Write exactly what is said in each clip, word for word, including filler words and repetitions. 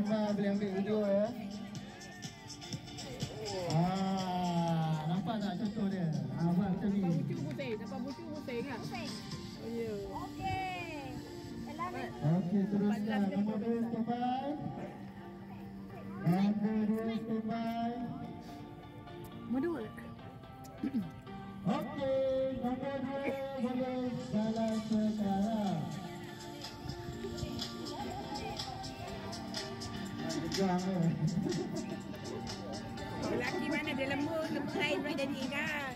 gambar, boleh ambil video ya. Ah, nampak tak contoh dia? Ah, buat macam ni. Nampak bucu pusing, nampak bucu pusing kan? Pusing. Oh ya. Okey. Okey, teruskan. Nombor dua standby. Nombor dua standby. Modul. Okey, nombor dua boleh jalan sekarang. Jangan. Lelaki mana dia lembut, lembut lain pun jadi kan.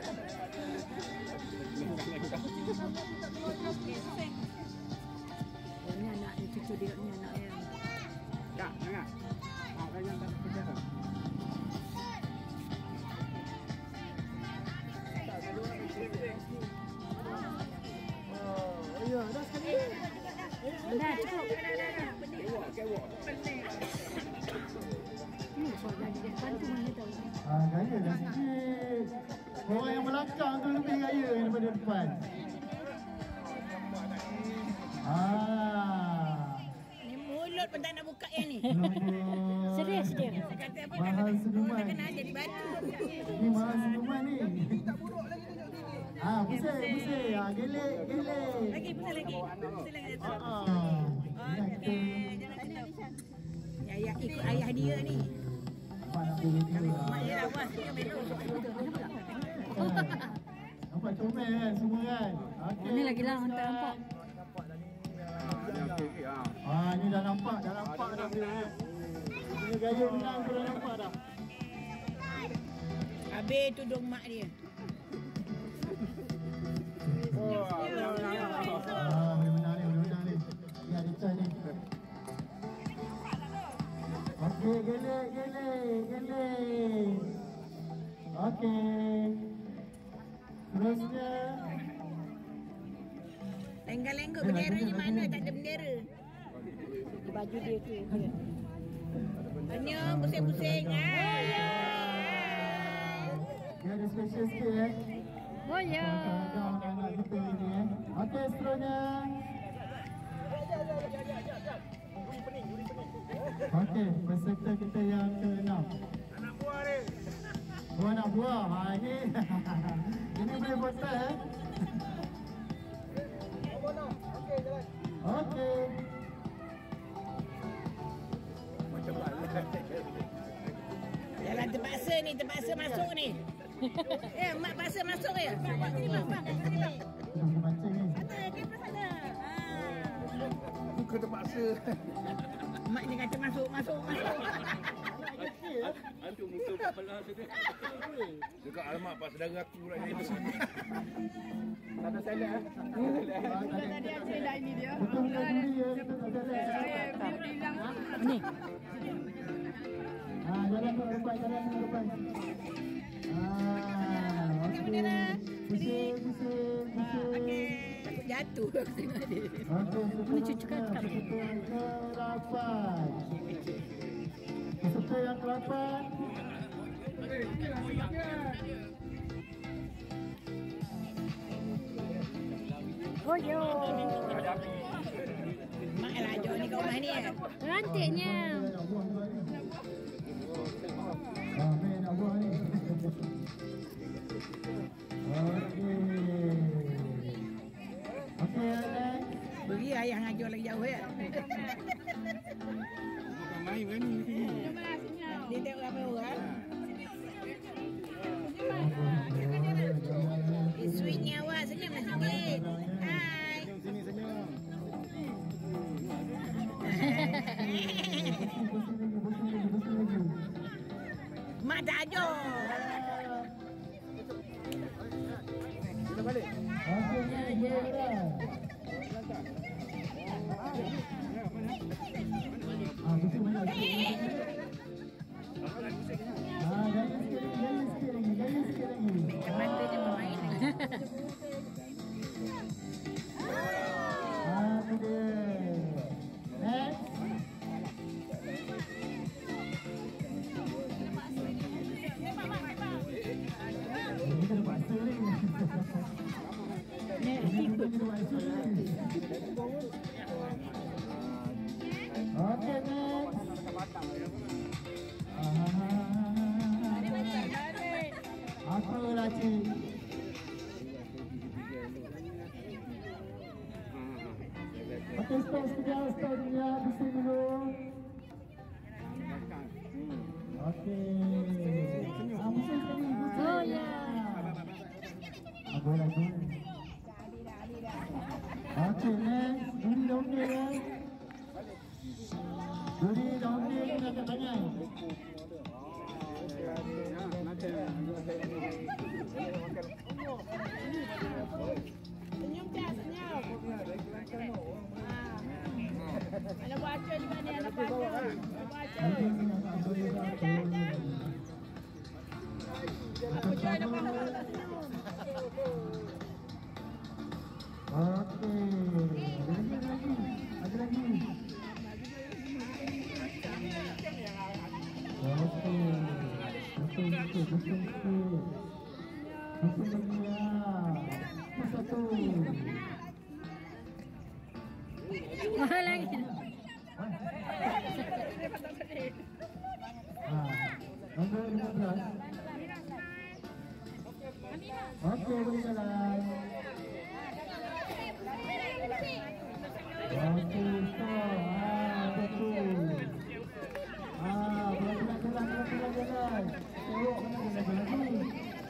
Ini anak ni, cucu dia ni anak dia. Tak, jangan. Ah, jangan tak kerja. Oh, ya, dah sekali. Dah cukup. Dah, dah, dah. Pening. Pening. Hmm, soal jadi dia bantu mana tahu. Ah, gaya dah sikit. Orang yang belakang tu lebih gaya daripada depan. Ah. Ni mulut pun tak nak buka yang ni. Serius dia. Kata apa? Mahal senuman. Kata kena jadi batu. Ni mahal senuman ni. Ah, pusing, pusing. Ah, gelek, gelek. Lagi, pusing lagi. Pusing lagi. Ah. Okey, jangan kena. Ya, ayah ikut ayah dia ni. Nampak nak beli dia. Mak dia lawas, dia belok. Nampak comel kan semua kan? Okey. Ini lagi lah hantar nampak. Ah, ni dah nampak, dah nampak dah. Ini gaya menang tu dah nampak dah. Habis tudung mak dia. Ah, boleh menang ni, boleh menang ni. Ni ada chance ni. Okey, gelek, gelek, gelek. Okey. Terusnya. Lenggang-lenggang benderanya mana? Tak ada bendera. Di baju dia tu. Dia. Hanya pusing-pusing. Dia ada special sikit eh. Oh ya. Ada anak-anak kita ni eh. Okey, seterusnya. Okey, peserta kita yang keenam. Anak buah dia. Oh, anak buah. Ha, ini. Ini boleh foto eh. Okey, jalan. Okey. Macam mana? Jalan terpaksa ni, terpaksa masuk ni. Eh, mak paksa masuk ya? Mak sini bang, bang. Sini bang. Tunggu mancing ni. Sana, dia pun sana. Kau terpaksa. Mak ni kata masuk, masuk, masuk. Antu muka kepala tu dia. Dekat alamak pak saudara aku pula ni. Tak ada salah eh. Bukan tadi aku dah ini dia. Betul betul duri ya. Kita tak ada. Saya bilang ni. Ha, jalan ke depan, jalan ke depan. Ah, okey. Pusing, pusing, pusing. Takut jatuh aku tengok dia. Okey, Ini cucu kan cakap. peserta yang ke-lapan. Peserta yang ke-lapan. Oh yo. Mak lah jauh ni kat rumah ni eh. Cantiknya. Ah, main nak buang ni. Okey. Okey, Alex. Beri ayah ngajar lagi jauh ya. Bukan main kan ni. Dia tengok ramai orang. Eh, sweetnya awak senyum lah sikit. Hai. Sini senyum. Mak tak ajar. Kita balik. Okey, ya, ya. Ah, betul banyak. Ah, gaya sikit lagi, gaya sikit lagi, gaya sikit lagi. Mata dia bermain. Ah, tu dia. Next. Ini kena paksa ni. Ini kena paksa ni. Okey, next. Okey, stop sekejap, stop sekejap, bising dulu. Okey. Ah, bising sekali. Oh ya. Ah, boleh, boleh. Okey, next. Duri dah okey ya. Duri dah okey, kita angkat tangan. Senyum tak, senyum. Ada baca di mana, ada baca. Baca. Aku join depan. Okey. Lagi, lagi. Ada lagi. Okey. Betul, betul, betul, betul. Betul dia. Satu. Mahal lagi. Ah, nombor lima belas. Okey, boleh jalan. Okey, stop. Ah, betul. Ah, boleh jalan, jalan, jalan, jalan. Tengok mana jalan lagi.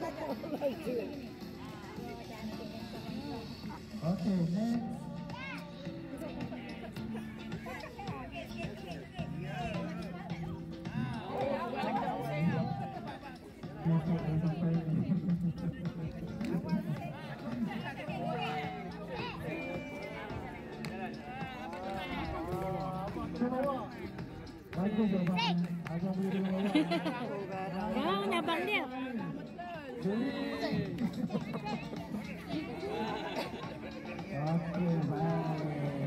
Okey, next. Bagus abang. Abang boleh dengar. Kau nak abang dia. Okey, baik.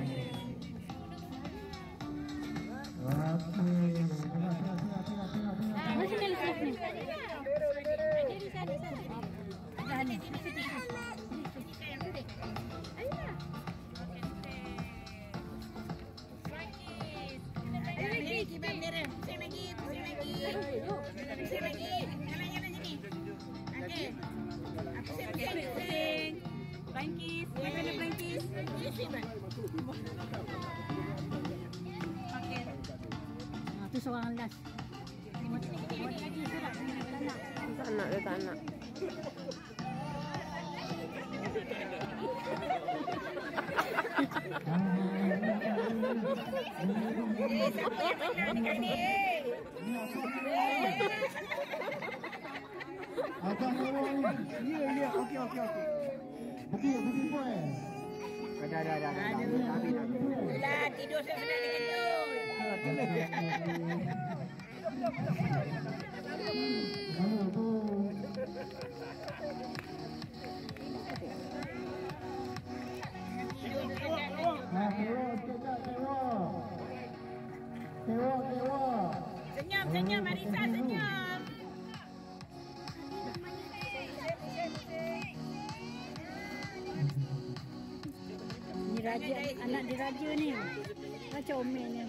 Okey. Tengok, tengok, tengok, tengok, tengok, tengok. Masih dari sini. Dari sana, sana. Dah ni. Lagi, bandera. Pusing lagi, pusing lagi. Pusing lagi. Jalan, jalan sini. Okey. Pusing, pusing, pusing. Bangkis, mana ada bangkis? Pusing, bang. Okey. Ah, tu seorang last. Tak nak, dia tak nak. Eh, siapa yang menang dekat ni? Abang bawa ni. Ya, ya, okey, okey, okey. Pergi, pergi point. Dah, dah, dah, dah. Habis, habis. Itulah, tidur sebenarnya dengan tu. Kalau tu. Ah, tewak, sekejap, tewak. Tewak, tewak. Senyum, senyum, Marisa, senyum. Ni raja, anak diraja ni. Macam Omen ni.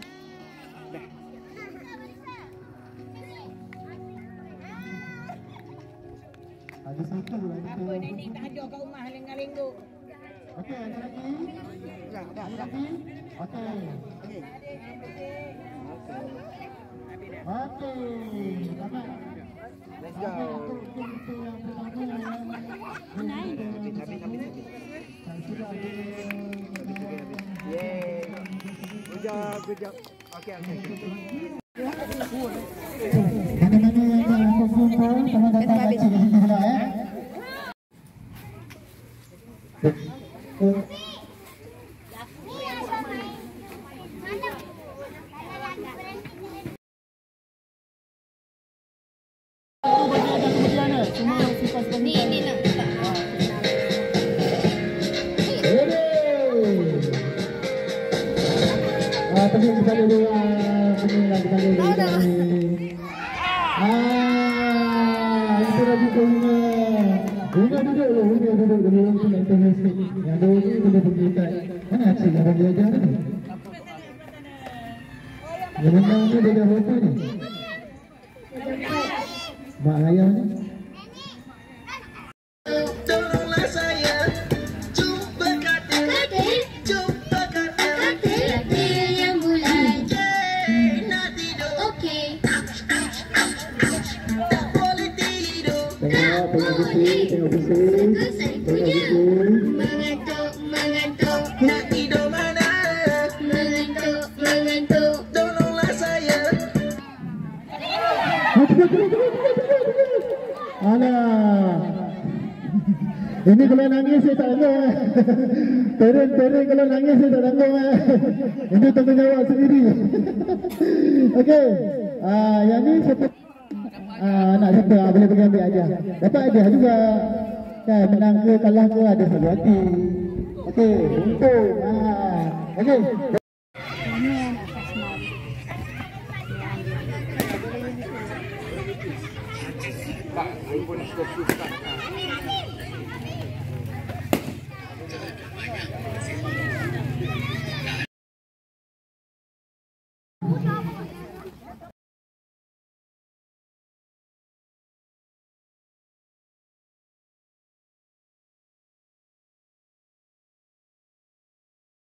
Ada satu lagi. Apa nenek tak ada kat rumah lengang-lengguk. Okey, ada lagi? Dah, dah, Ada dah. lagi? Okey. Okey. Selamat. Let's go. Untuk kita yang pertama. Naik. Habis, habis, habis. Sudah ada. Yeay. Good job, good job. Okey, okey. Mana-mana yang dah kumpul-kumpul, tolong datang baca kat sini pula eh. Ni, ni nak. Ah, tapi kita dulu ah, ini lagi kita dulu. Ah, itu lagi bunga. Bunga duduk loh, bunga duduk dulu untuk nak tengok sikit. Yang dulu ni boleh pergi kat mana cik yang dia ajar ni? Yang menang ni dia dah foto ni. Mak ayah ni. Tolonglah saya jumpa katil, jumpa katil, Ini kalau nangis saya tak tanggung eh. Parent-parent kalau nangis saya tak tanggung eh. Ini tanggungjawab sendiri. Okey. Ah, yang ni siapa? Ah, anak siapa? Ah, boleh pergi ambil aja. Dapat hadiah juga. Kan menang ke kalah ke ada satu hati. Okey, untung. Ah. Okey. Push up.